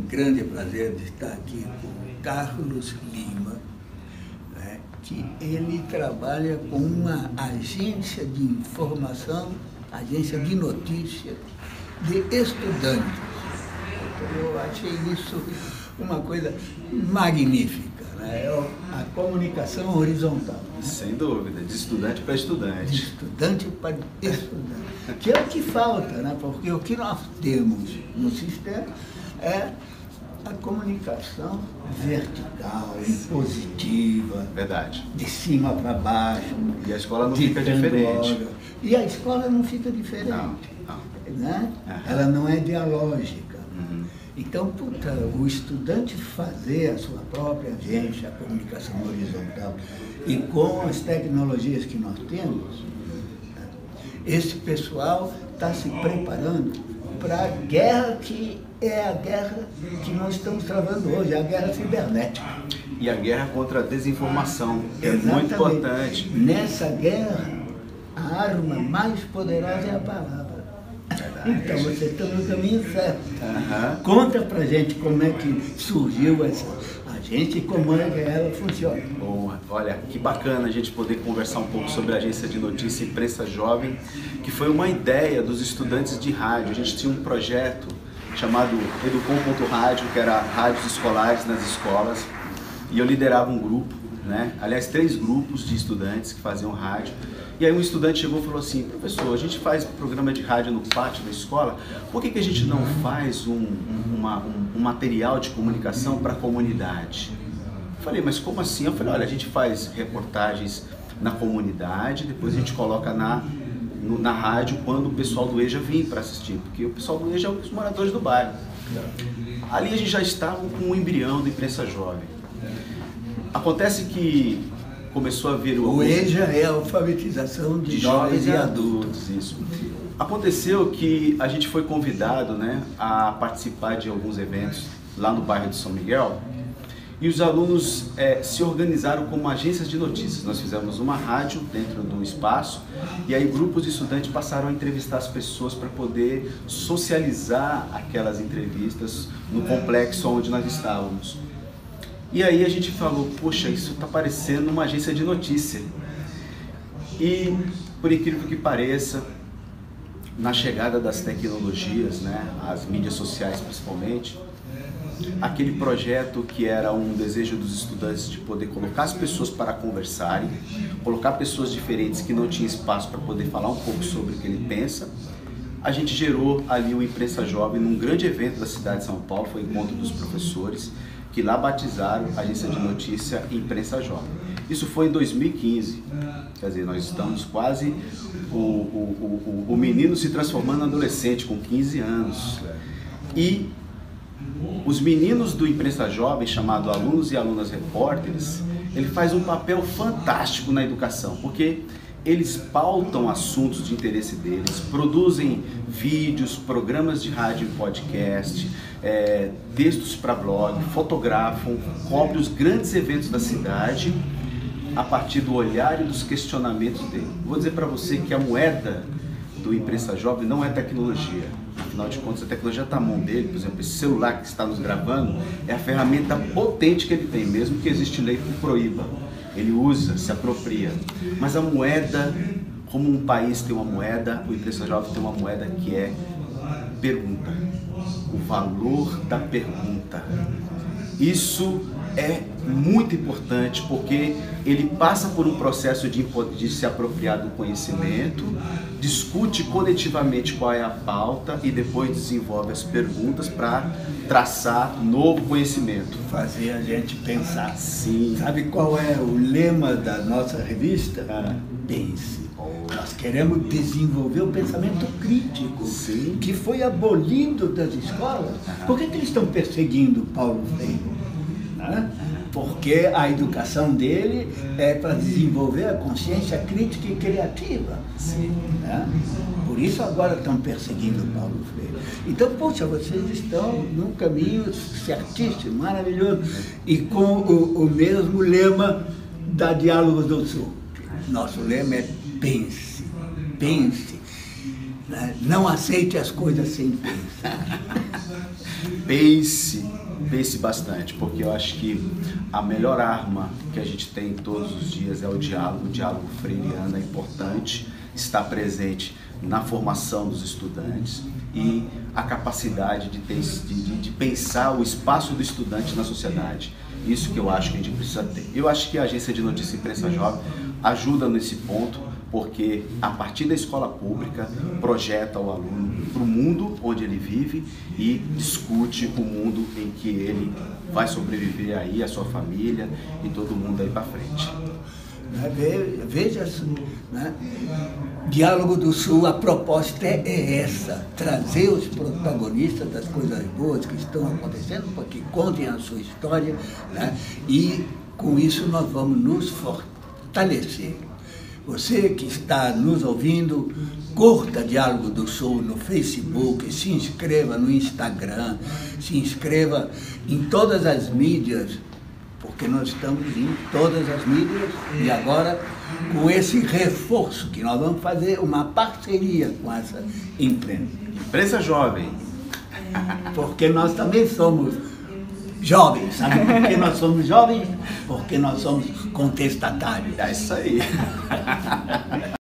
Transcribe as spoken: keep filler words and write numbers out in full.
grande prazer de estar aqui com o Carlos Lima, né, que ele trabalha com uma agência de informação, agência de notícia de estudantes. Eu achei isso uma coisa magnífica, né? A comunicação horizontal. Né? Sem dúvida, de estudante para estudante. De estudante para estudante. Que é o que falta, né? Porque o que nós temos no sistema é a comunicação vertical, impositiva. Verdade. De cima para baixo. E a escola não fica diferente. Hora. E a escola não fica diferente. Não, não. Né? Uhum. Ela não é dialógica. Uhum. Então, puta, o estudante fazer a sua própria agência, a comunicação horizontal, e com as tecnologias que nós temos, esse pessoal está se preparando para a guerra que é a guerra que nós estamos travando hoje, a guerra cibernética. E a guerra contra a desinformação, que é Exatamente. muito importante. Nessa guerra, a arma mais poderosa é a palavra. Então, você está no caminho certo. Uhum. Conta pra gente como é que surgiu essa agência e como é que ela funciona. Bom, olha, que bacana a gente poder conversar um pouco sobre a agência de notícia Imprensa Jovem, que foi uma ideia dos estudantes de rádio. A gente tinha um projeto chamado Educom ponto rádio, que era rádios escolares nas escolas, e eu liderava um grupo, né? Aliás, três grupos de estudantes que faziam rádio. E aí um estudante chegou e falou assim: professor, a gente faz programa de rádio no pátio da escola, por que que a gente não faz um, uma, um, um material de comunicação para a comunidade? Eu falei, mas como assim? Eu falei, olha, a gente faz reportagens na comunidade, depois a gente coloca na, no, na rádio quando o pessoal do EJA vem para assistir, porque o pessoal do EJA é os moradores do bairro. Ali a gente já estava com o embrião da Imprensa Jovem. Acontece que começou a ver o... O EJA é a alfabetização de, de jovens, jovens e adultos. adultos. Isso. Aconteceu que a gente foi convidado, né, a participar de alguns eventos lá no bairro de São Miguel, e os alunos é, se organizaram como agências de notícias. Nós fizemos uma rádio dentro do espaço, e aí grupos de estudantes passaram a entrevistar as pessoas para poder socializar aquelas entrevistas no complexo onde nós estávamos. E aí a gente falou, poxa, isso está parecendo uma agência de notícia. E, por incrível que pareça, na chegada das tecnologias, né, as mídias sociais principalmente, aquele projeto que era um desejo dos estudantes de poder colocar as pessoas para conversarem, colocar pessoas diferentes que não tinham espaço para poder falar um pouco sobre o que ele pensa, a gente gerou ali o Imprensa Jovem num grande evento da cidade de São Paulo, foi o Encontro dos Professores, que lá batizaram a agência de notícia Imprensa Jovem. Isso foi em dois mil e quinze, quer dizer, nós estamos quase o, o, o, o menino se transformando em adolescente com quinze anos. E os meninos do Imprensa Jovem, chamado Alunos e Alunas Repórteres, ele faz um papel fantástico na educação, porque eles pautam assuntos de interesse deles, produzem vídeos, programas de rádio e podcast, é, textos para blog, fotografam, cobrem os grandes eventos da cidade a partir do olhar e dos questionamentos dele. Vou dizer para você que a moeda do Imprensa Jovem não é tecnologia. Afinal de contas, a tecnologia está na mão dele. Por exemplo, esse celular que está nos gravando é a ferramenta potente que ele tem, mesmo que existe lei que proíba. Ele usa, se apropria. Mas a moeda, como um país tem uma moeda, o Imprensa Jovem tem uma moeda que é pergunta. O valor da pergunta. Isso é muito importante porque ele passa por um processo de, de se apropriar do conhecimento, discute coletivamente qual é a pauta e depois desenvolve as perguntas para traçar novo conhecimento. Fazer a gente pensar. Sim. Sabe qual é o lema da nossa revista? Ah. Pense. Nós queremos desenvolver o pensamento crítico. Sim. Que foi abolido das escolas. Ah. Por que, que eles estão perseguindo Paulo Freire? Né? Porque a educação dele é para desenvolver a consciência crítica e criativa. Sim. Né? Por isso agora estão perseguindo Paulo Freire. Então, poxa, vocês estão num caminho certíssimo, maravilhoso, e com o, o mesmo lema da Diálogos do Sul. Nosso lema é pense, pense, né? Não aceite as coisas sem pensar. pense, pense bastante, porque eu acho que a melhor arma que a gente tem todos os dias é o diálogo. O diálogo freiriano é importante, está presente na formação dos estudantes e a capacidade de, ter, de, de pensar o espaço do estudante na sociedade. Isso que eu acho que a gente precisa ter. Eu acho que a Agência de Notícia Imprensa Jovem ajuda nesse ponto, porque a partir da escola pública projeta o aluno para o mundo onde ele vive e discute o mundo em que ele vai sobreviver aí, a sua família e todo mundo aí para frente. Veja, né? Diálogo do Sul, a proposta é essa, trazer os protagonistas das coisas boas que estão acontecendo, para que contem a sua história, né? E com isso nós vamos nos fortalecer. Você que está nos ouvindo, curta Diálogo do Sul no Facebook, se inscreva no Instagram, se inscreva em todas as mídias, porque nós estamos em todas as mídias e agora com esse reforço que nós vamos fazer uma parceria com essa imprensa. Imprensa jovem. Porque nós também somos jovens, sabe por que nós somos jovens? Porque nós somos contestatários. É isso aí.